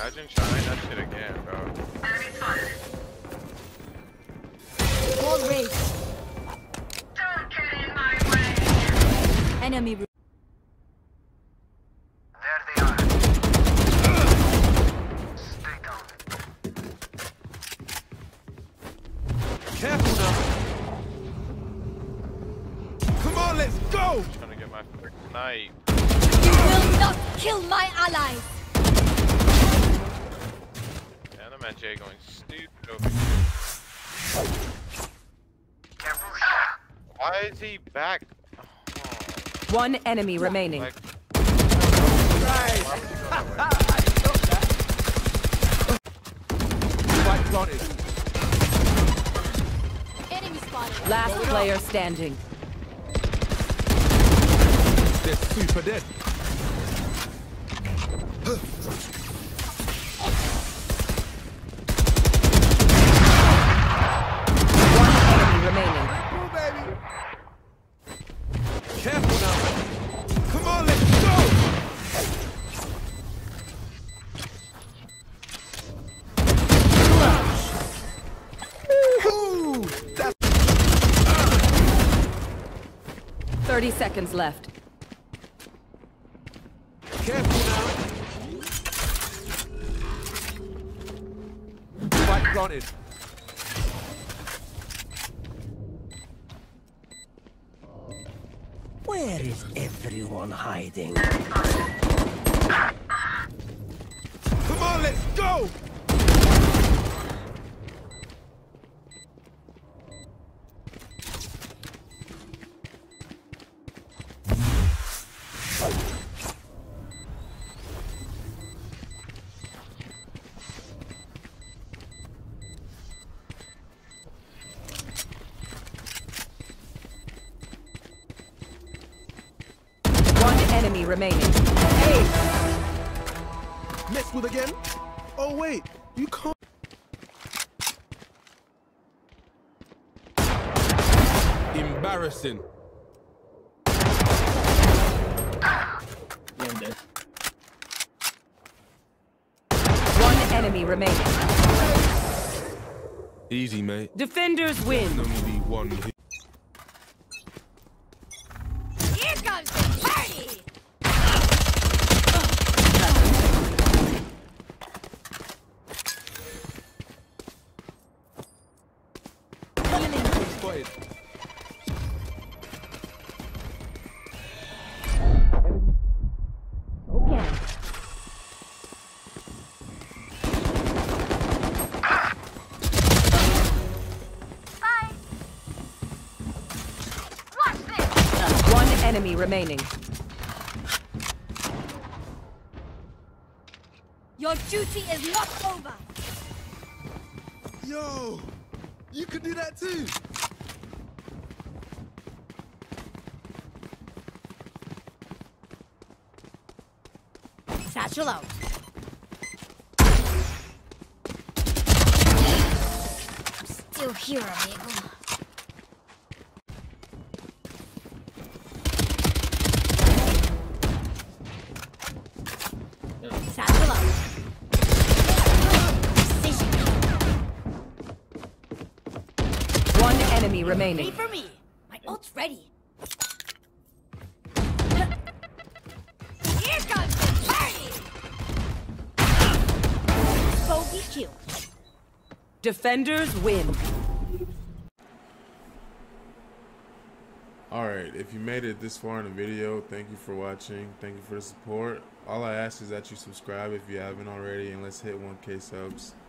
Imagine trying that shit again, bro. Wall raised. Don't get in my way. Enemy. There they are. Stay down. Careful now. Come on, let's go. I'm trying to get my first knife. You will not kill my allies. And the man Jay going stupid over here. Careful. Why is he back? Oh, One enemy remaining. like, Spike planted. Enemy spotted. Last player standing. They're super dead. One enemy remaining. Oh, baby. Careful now. Come on, let's go. Ooh, that's 30 seconds left. careful now. Spike planted. Where is everyone hiding? Come on, let's go. One enemy remaining. Hey! Messed with again? Oh wait, you can't. Embarrassing. One enemy remaining. Easy, mate. Defenders win. Only one hit. Here comes the party. Spotted. Bye. Watch this. One enemy remaining. Your duty is not over. Yo, you could do that too. Satchel out. I'm still here, amigo. Satchel out. Precision. One enemy Ready remaining. for me. My ult's ready. Here comes the party. Bogey kill. Defenders win. Alright, if you made it this far in the video, thank you for watching. Thank you for the support. All I ask is that you subscribe if you haven't already, and let's hit 1K subs.